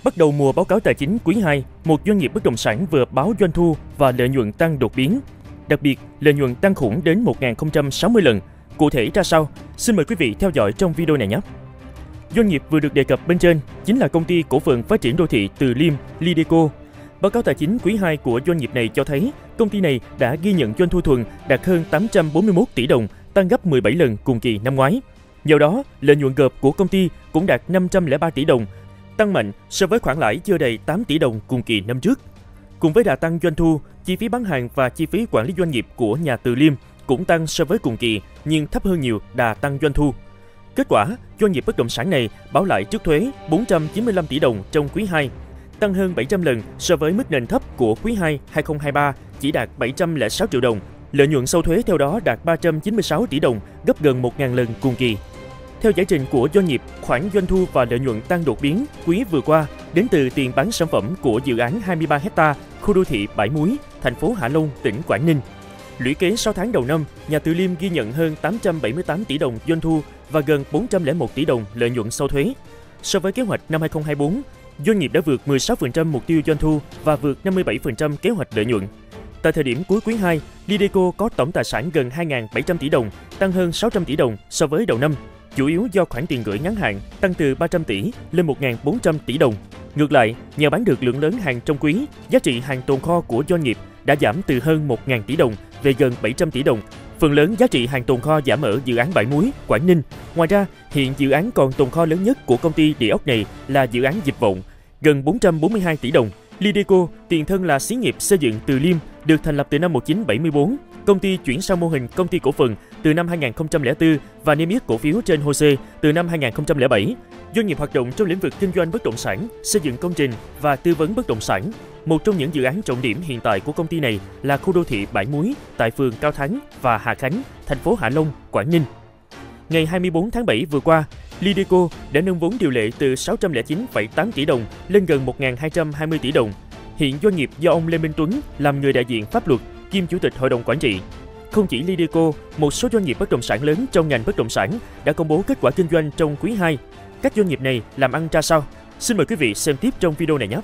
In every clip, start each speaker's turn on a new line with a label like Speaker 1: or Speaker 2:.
Speaker 1: Bắt đầu mùa báo cáo tài chính quý 2, một doanh nghiệp bất động sản vừa báo doanh thu và lợi nhuận tăng đột biến. Đặc biệt, lợi nhuận tăng khủng đến 1060 lần. Cụ thể ra sao? Xin mời quý vị theo dõi trong video này nhé. Doanh nghiệp vừa được đề cập bên trên chính là công ty cổ phần phát triển đô thị Từ Liêm, Lideco. Báo cáo tài chính quý 2 của doanh nghiệp này cho thấy công ty này đã ghi nhận doanh thu thuần đạt hơn 841 tỷ đồng, tăng gấp 17 lần cùng kỳ năm ngoái. Nhờ đó, lợi nhuận gộp của công ty cũng đạt 503 tỷ đồng, tăng mạnh so với khoản lãi chưa đầy 8 tỷ đồng cùng kỳ năm trước. Cùng với đà tăng doanh thu, chi phí bán hàng và chi phí quản lý doanh nghiệp của nhà Từ Liêm cũng tăng so với cùng kỳ nhưng thấp hơn nhiều đà tăng doanh thu. Kết quả, doanh nghiệp bất động sản này báo lãi trước thuế 495 tỷ đồng trong quý 2, tăng hơn 700 lần so với mức nền thấp của quý 2 2023 chỉ đạt 706 triệu đồng. Lợi nhuận sau thuế theo đó đạt 396 tỷ đồng, gấp gần 1.000 lần cùng kỳ. Theo giải trình của doanh nghiệp, khoản doanh thu và lợi nhuận tăng đột biến quý vừa qua đến từ tiền bán sản phẩm của dự án 23 ha khu đô thị Bãi Muối, thành phố Hạ Long, tỉnh Quảng Ninh. Lũy kế 6 tháng đầu năm, nhà Từ Liêm ghi nhận hơn 878 tỷ đồng doanh thu và gần 401 tỷ đồng lợi nhuận sau thuế. So với kế hoạch năm 2024, doanh nghiệp đã vượt 16% mục tiêu doanh thu và vượt 57% kế hoạch lợi nhuận. Tại thời điểm cuối quý 2, Lideco có tổng tài sản gần 2.700 tỷ đồng, tăng hơn 600 tỷ đồng so với đầu năm, chủ yếu do khoản tiền gửi ngắn hạn tăng từ 300 tỷ lên 1.400 tỷ đồng. Ngược lại, nhờ bán được lượng lớn hàng trong quý, giá trị hàng tồn kho của doanh nghiệp đã giảm từ hơn 1.000 tỷ đồng về gần 700 tỷ đồng. Phần lớn giá trị hàng tồn kho giảm ở dự án Bãi Muối, Quảng Ninh. Ngoài ra, hiện dự án còn tồn kho lớn nhất của công ty địa ốc này là dự án Dịch Vọng, gần 442 tỷ đồng. Lideco, tiền thân là xí nghiệp xây dựng Từ Liêm, được thành lập từ năm 1974. Công ty chuyển sang mô hình công ty cổ phần từ năm 2004 và niêm yết cổ phiếu trên HOSE từ năm 2007. Doanh nghiệp hoạt động trong lĩnh vực kinh doanh bất động sản, xây dựng công trình và tư vấn bất động sản. Một trong những dự án trọng điểm hiện tại của công ty này là khu đô thị Bãi Muối tại phường Cao Thắng và Hà Khánh, thành phố Hạ Long, Quảng Ninh. Ngày 24 tháng 7 vừa qua, Lideco đã nâng vốn điều lệ từ 609,8 tỷ đồng lên gần 1.220 tỷ đồng. Hiện doanh nghiệp do ông Lê Minh Tuấn làm người đại diện pháp luật kiêm chủ tịch hội đồng quản trị. Không chỉ Lideco, một số doanh nghiệp bất động sản lớn trong ngành bất động sản đã công bố kết quả kinh doanh trong quý 2. Các doanh nghiệp này làm ăn ra sao? Xin mời quý vị xem tiếp trong video này nhé.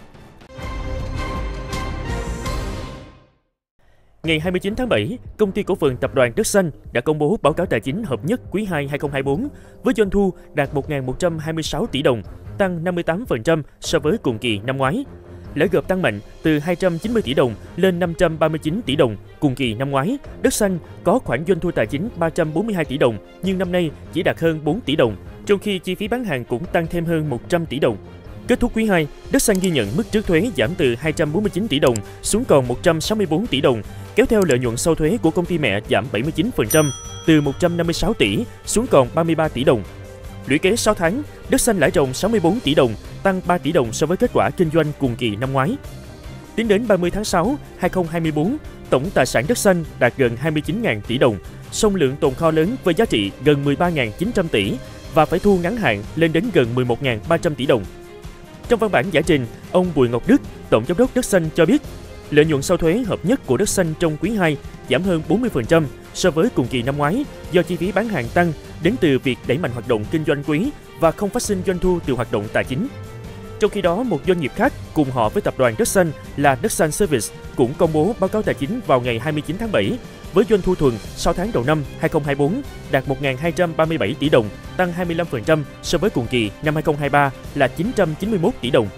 Speaker 1: Ngày 29 tháng 7, Công ty cổ phần Tập đoàn Đất Xanh đã công bố báo cáo tài chính hợp nhất quý 2 2024 với doanh thu đạt 1.126 tỷ đồng, tăng 58% so với cùng kỳ năm ngoái. Lãi gộp tăng mạnh từ 290 tỷ đồng lên 539 tỷ đồng cùng kỳ năm ngoái. Đất Xanh có khoản doanh thu tài chính 342 tỷ đồng nhưng năm nay chỉ đạt hơn 4 tỷ đồng, trong khi chi phí bán hàng cũng tăng thêm hơn 100 tỷ đồng. Kết thúc quý 2, Đất Xanh ghi nhận mức trước thuế giảm từ 249 tỷ đồng xuống còn 164 tỷ đồng, kéo theo lợi nhuận sau thuế của công ty mẹ giảm 79%, từ 156 tỷ xuống còn 33 tỷ đồng. Lũy kế 6 tháng, Đất Xanh lãi ròng 64 tỷ đồng, tăng 3 tỷ đồng so với kết quả kinh doanh cùng kỳ năm ngoái. Tính đến 30 tháng 6, 2024, tổng tài sản Đất Xanh đạt gần 29.000 tỷ đồng, song lượng tồn kho lớn với giá trị gần 13.900 tỷ và phải thu ngắn hạn lên đến gần 11.300 tỷ đồng. Trong văn bản giải trình, ông Bùi Ngọc Đức, Tổng giám đốc Đất Xanh cho biết, lợi nhuận sau thuế hợp nhất của Đất Xanh trong quý 2 giảm hơn 40% so với cùng kỳ năm ngoái do chi phí bán hàng tăng đến từ việc đẩy mạnh hoạt động kinh doanh quý và không phát sinh doanh thu từ hoạt động tài chính. Trong khi đó, một doanh nghiệp khác cùng họ với tập đoàn Đất Xanh là Đất Xanh Service cũng công bố báo cáo tài chính vào ngày 29 tháng 7 với doanh thu thuần 6 tháng đầu năm 2024 đạt 1.237 tỷ đồng, tăng 25% so với cùng kỳ năm 2023 là 991 tỷ đồng.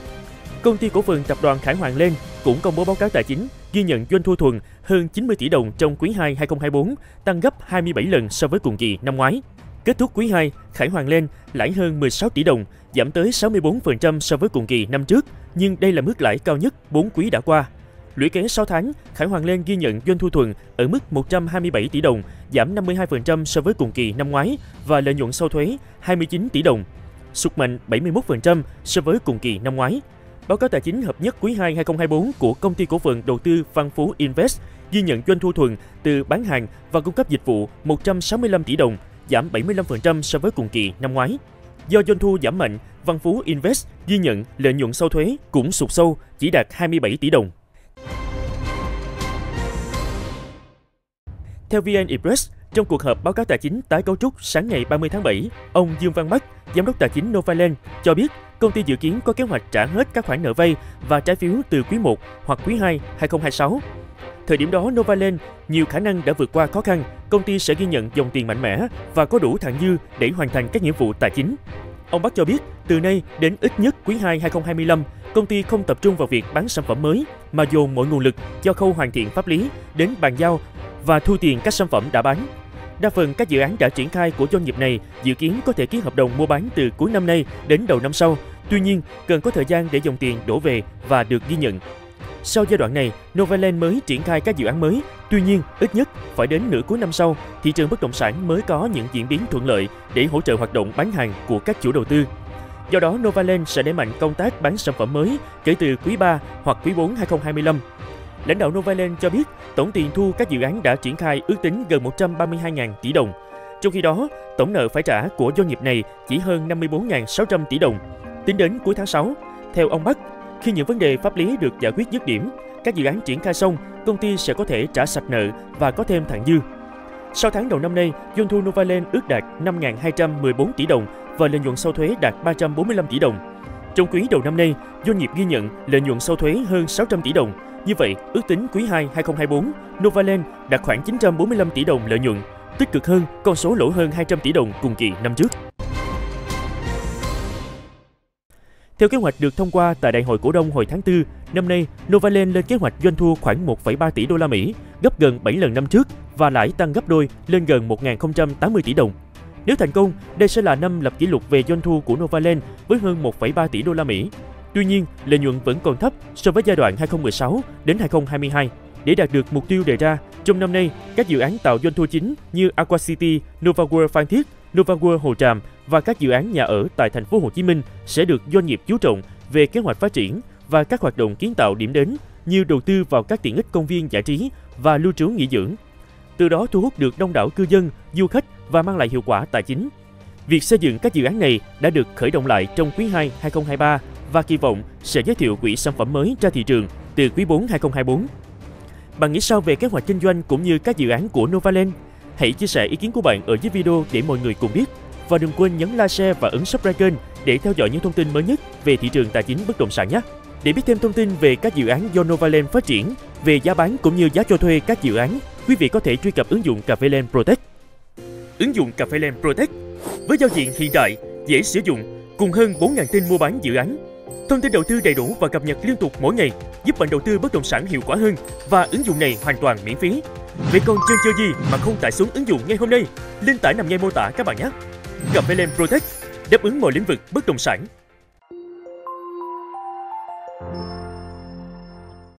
Speaker 1: Công ty cổ phần Tập đoàn Khải Hoàng Lên cũng công bố báo cáo tài chính ghi nhận doanh thu thuần hơn 90 tỷ đồng trong quý 2 2024, tăng gấp 27 lần so với cùng kỳ năm ngoái. Kết thúc quý 2, Khải Hoàng Lên lãi hơn 16 tỷ đồng, giảm tới 64% so với cùng kỳ năm trước, nhưng đây là mức lãi cao nhất 4 quý đã qua. Lũy kế 6 tháng, Khải Hoàng Lên ghi nhận doanh thu thuần ở mức 127 tỷ đồng, giảm 52% so với cùng kỳ năm ngoái và lợi nhuận sau thuế 29 tỷ đồng, sụt mạnh 71% so với cùng kỳ năm ngoái. Báo cáo tài chính hợp nhất quý 2 2024 của Công ty cổ phần đầu tư Văn Phú Invest ghi nhận doanh thu thuần từ bán hàng và cung cấp dịch vụ 165 tỷ đồng, giảm 75% so với cùng kỳ năm ngoái. Do doanh thu giảm mạnh, Văn Phú Invest ghi nhận lợi nhuận sau thuế cũng sụt sâu, chỉ đạt 27 tỷ đồng. Theo VN Express, trong cuộc họp báo cáo tài chính tái cấu trúc sáng ngày 30 tháng 7, ông Dương Văn Bắc, Giám đốc tài chính Novaland cho biết công ty dự kiến có kế hoạch trả hết các khoản nợ vay và trái phiếu từ quý 1 hoặc quý 2 2026. Thời điểm đó, Novaland nhiều khả năng đã vượt qua khó khăn, công ty sẽ ghi nhận dòng tiền mạnh mẽ và có đủ thặng dư để hoàn thành các nghĩa vụ tài chính. Ông Bắc cho biết, từ nay đến ít nhất quý 2 2025, công ty không tập trung vào việc bán sản phẩm mới, mà dồn mọi nguồn lực cho khâu hoàn thiện pháp lý đến bàn giao và thu tiền các sản phẩm đã bán. Đa phần các dự án đã triển khai của doanh nghiệp này dự kiến có thể ký hợp đồng mua bán từ cuối năm nay đến đầu năm sau. Tuy nhiên, cần có thời gian để dòng tiền đổ về và được ghi nhận. Sau giai đoạn này, Novaland mới triển khai các dự án mới. Tuy nhiên, ít nhất phải đến nửa cuối năm sau, thị trường bất động sản mới có những diễn biến thuận lợi để hỗ trợ hoạt động bán hàng của các chủ đầu tư. Do đó, Novaland sẽ đẩy mạnh công tác bán sản phẩm mới kể từ quý 3 hoặc quý 4 2025. Lãnh đạo Novaland cho biết, tổng tiền thu các dự án đã triển khai ước tính gần 132.000 tỷ đồng. Trong khi đó, tổng nợ phải trả của doanh nghiệp này chỉ hơn 54.600 tỷ đồng. Tính đến cuối tháng 6, theo ông Bắc, khi những vấn đề pháp lý được giải quyết dứt điểm, các dự án triển khai xong, công ty sẽ có thể trả sạch nợ và có thêm thặng dư. Sau tháng đầu năm nay, doanh thu Novaland ước đạt 5.214 tỷ đồng và lợi nhuận sau thuế đạt 345 tỷ đồng. Trong quý đầu năm nay, doanh nghiệp ghi nhận lợi nhuận sau thuế hơn 600 tỷ đồng. Như vậy, ước tính quý 2 2024, Novaland đạt khoảng 945 tỷ đồng lợi nhuận, tích cực hơn con số lỗ hơn 200 tỷ đồng cùng kỳ năm trước. Theo kế hoạch được thông qua tại Đại hội cổ đông hồi tháng 4, năm nay, Novaland lên kế hoạch doanh thu khoảng 1,3 tỷ đô la Mỹ, gấp gần 7 lần năm trước và lãi tăng gấp đôi lên gần 1.080 tỷ đồng. Nếu thành công, đây sẽ là năm lập kỷ lục về doanh thu của Novaland với hơn 1,3 tỷ đô la Mỹ. Tuy nhiên, lợi nhuận vẫn còn thấp so với giai đoạn 2016 đến 2022. Để đạt được mục tiêu đề ra, trong năm nay, các dự án tạo doanh thu chính như Aqua City, Novaworld Phan Thiết, Novaworld Hồ Tràm và các dự án nhà ở tại thành phố Hồ Chí Minh sẽ được doanh nghiệp chú trọng về kế hoạch phát triển và các hoạt động kiến tạo điểm đến như đầu tư vào các tiện ích công viên giải trí và lưu trú nghỉ dưỡng. Từ đó thu hút được đông đảo cư dân, du khách và mang lại hiệu quả tài chính. Việc xây dựng các dự án này đã được khởi động lại trong quý 2 2023 và kỳ vọng sẽ giới thiệu quỹ sản phẩm mới ra thị trường từ quý 4 2024. Bạn nghĩ sao về kế hoạch kinh doanh cũng như các dự án của Novaland? Hãy chia sẻ ý kiến của bạn ở dưới video để mọi người cùng biết. Và đừng quên nhấn like, share và ấn subscribe kênh để theo dõi những thông tin mới nhất về thị trường tài chính bất động sản nhé. Để biết thêm thông tin về các dự án do Novaland phát triển, về giá bán cũng như giá cho thuê các dự án, quý vị có thể truy cập ứng dụng CafeLand Protect. Ứng dụng CafeLand Protect với giao diện hiện đại, dễ sử dụng cùng hơn 4.000 tin mua bán dự án. Thông tin đầu tư đầy đủ và cập nhật liên tục mỗi ngày, giúp bạn đầu tư bất động sản hiệu quả hơn và ứng dụng này hoàn toàn miễn phí. Vậy còn chần chờ gì mà không tải xuống ứng dụng ngay hôm nay? Link tải nằm ngay mô tả các bạn nhé. CafeLand Protect đáp ứng mọi lĩnh vực bất động sản.